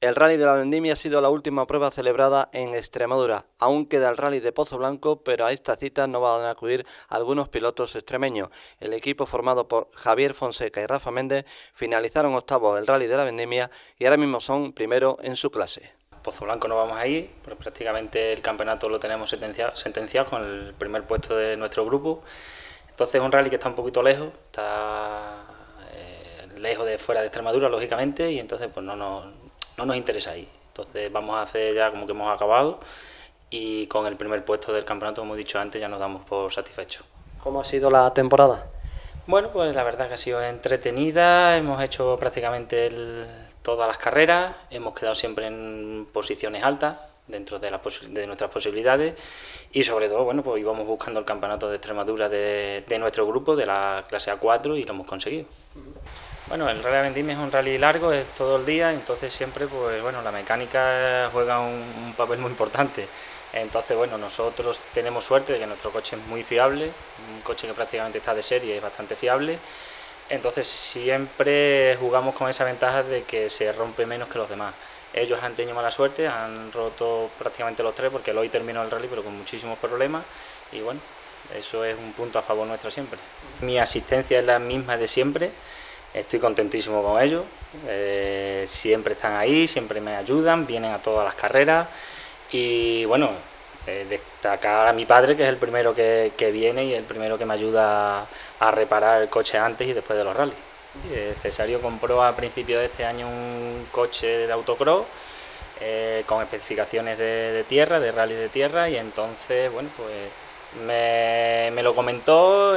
El Rally de la Vendimia ha sido la última prueba celebrada en Extremadura. Aún queda el Rally de Pozo Blanco, pero a esta cita no van a acudir algunos pilotos extremeños. El equipo formado por Javier Fonseca y Rafa Méndez finalizaron octavos el Rally de la Vendimia y ahora mismo son primero en su clase. Pozo Blanco no vamos a ir, porque prácticamente el campeonato lo tenemos sentenciado con el primer puesto de nuestro grupo. Entonces es un rally que está un poquito lejos, está lejos de fuera de Extremadura, lógicamente, y entonces pues no nos interesa ir. Entonces vamos a hacer ya como que hemos acabado y con el primer puesto del campeonato, como he dicho antes, ya nos damos por satisfechos. ¿Cómo ha sido la temporada? Bueno, pues la verdad que ha sido entretenida, hemos hecho prácticamente todas las carreras, hemos quedado siempre en posiciones altas dentro de nuestras posibilidades y sobre todo, bueno, pues íbamos buscando el campeonato de Extremadura de nuestro grupo, de la clase A4, y lo hemos conseguido. Bueno, el Rally Vendimia es un rally largo, es todo el día, entonces siempre, pues bueno, la mecánica juega un papel muy importante. Entonces, bueno, nosotros tenemos suerte de que nuestro coche es muy fiable, un coche que prácticamente está de serie y es bastante fiable. Entonces siempre jugamos con esa ventaja de que se rompe menos que los demás. Ellos han tenido mala suerte, han roto prácticamente los tres porque hoy terminó el rally pero con muchísimos problemas y bueno, eso es un punto a favor nuestro siempre. Mi asistencia es la misma de siempre. Estoy contentísimo con ellos, siempre están ahí, siempre me ayudan, vienen a todas las carreras y bueno, destacar a mi padre, que es el primero que viene y el primero que me ayuda a reparar el coche antes y después de los rallies. Cesario compró a principios de este año un coche de autocross con especificaciones de tierra, de rally de tierra, y entonces bueno, pues me lo comentó,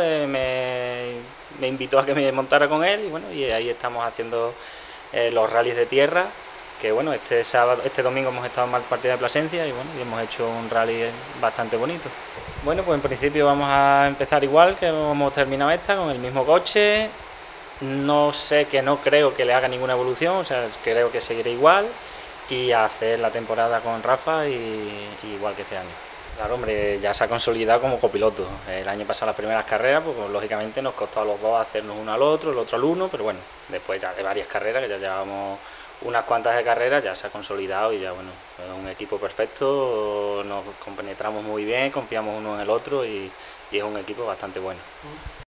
me invitó a que me montara con él y bueno, y ahí estamos haciendo los rallies de tierra, que bueno, este domingo hemos estado en Malpartida de Plasencia y bueno, y hemos hecho un rally bastante bonito. Bueno, pues en principio vamos a empezar igual que hemos terminado esta, con el mismo coche. No creo que le haga ninguna evolución, o sea, creo que seguiré igual y a hacer la temporada con Rafa y igual que este año. Claro, hombre, ya se ha consolidado como copiloto. El año pasado las primeras carreras, pues lógicamente nos costó a los dos hacernos uno al otro, el otro al uno, pero bueno, después ya de varias carreras, que ya llevamos unas cuantas de carreras, ya se ha consolidado y ya bueno, es un equipo perfecto, nos compenetramos muy bien, confiamos uno en el otro y es un equipo bastante bueno.